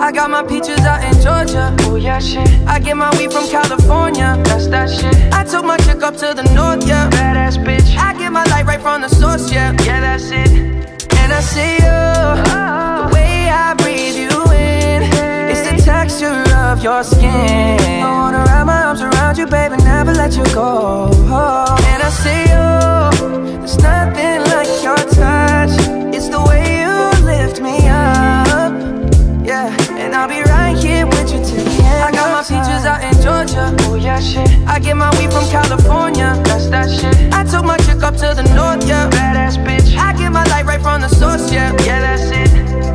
I got my peaches out in Georgia. Oh yeah, shit. I get my weed from California. That's that shit. I took my chick up to the north, yeah. Badass bitch. I get my light right from the source, yeah. Yeah, that's it. And I see you, the way I breathe you in. It's the texture of your skin. I wanna wrap my arms around you, baby, never let you go. And I see you, there's nothing like your touch. It's the way you lift me up, yeah. And I'll be right here with you till the end. I got my peaches out in Georgia. Oh yeah, shit. I get my weed from California. That's that shit. I took my chick up to the north, yeah. Badass bitch. I get my light right from the source, yeah. Yeah, that's it.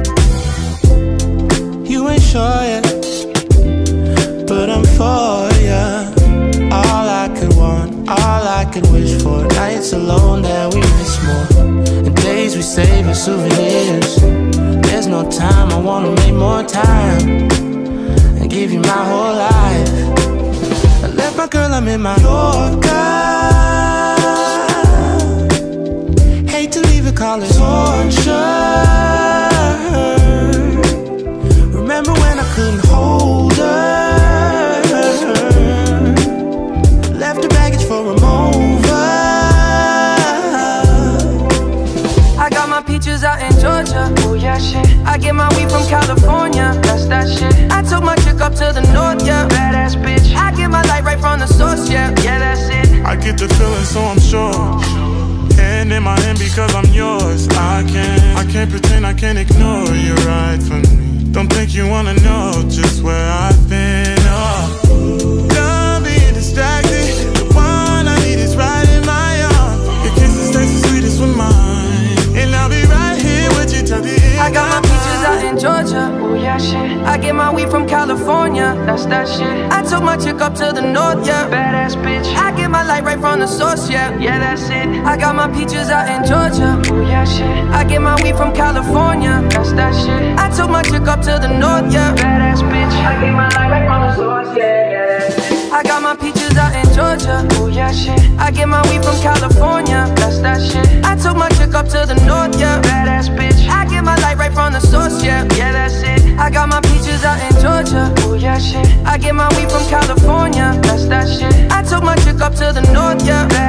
You ain't sure yet, but I'm for ya. All I could want, all I could wish for. Nights alone that we miss more, and days we save as souvenirs. There's no time, I wanna make more time and give you my whole life. I left my girl, I'm in my Yorker. Hate to leave it, call it torture. Remember when I couldn't hold her? Left her baggage for a mover. I got my peaches out in Georgia. Oh yeah, shit. I get my weed from California. That's that shit. I took my chick up to the north, yeah. Badass bitch. I get my light right from the source, yeah. Yeah, that's it. I get the feeling, so I'm sure. Hand in my hand because I'm yours. I can't pretend, I can't ignore you right from me. Don't think you wanna know just where I've been. Oh, done being distracted. The one I need is right in my arms. Your kisses taste the sweetest with mine, and I'll be right here with you till the end. I got my peaches out in Georgia. Oh yeah, shit. I get my weed from California. That's that shit. I took my chick up to the north, yeah. Badass bitch. I get my light right from the source, yeah. Yeah, that's it. I got my peaches out in Georgia. Oh yeah, shit. I get my weed from California. That's that shit. I took my chick up to the north, yeah. Badass bitch. I get my light right from the source, yeah. Yeah, that's it. I got my peaches out in Georgia. Oh yeah, shit. I get my weed from California. That's that shit. I took my chick up to the north, yeah. Badass bitch. I get my light right from the source, yeah. Yeah, that's it. I got my peaches out in Georgia. Oh yeah, shit. I get my weed from California. That's that shit. I took my chick up to the north, yeah.